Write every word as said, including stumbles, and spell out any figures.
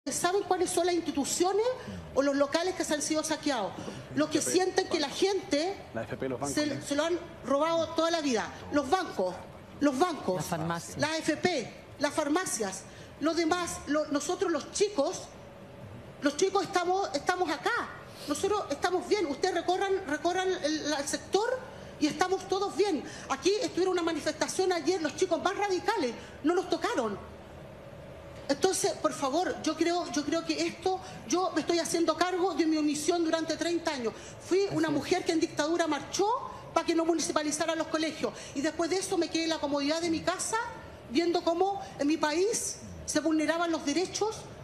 saben cuáles son las instituciones o los locales que se han sido saqueados. Los que sienten que la gente la F P, los bancos, se, se lo han robado toda la vida. Los bancos, los bancos, las farmacias, la A F P, las farmacias, los demás, lo, nosotros los chicos, los chicos estamos, estamos acá. Nosotros estamos bien. Ustedes recorran, recorran el, el sector y estamos todos bien. Aquí estuvieron una manifestación ayer, los chicos más radicales no nos tocaron. Entonces, por favor, yo creo, yo creo que esto, yo me estoy haciendo cargo de mi omisión durante treinta años. Fui una mujer que en dictadura marchó para que no municipalizaran los colegios. Y después de eso me quedé en la comodidad de mi casa, viendo cómo en mi país se vulneraban los derechos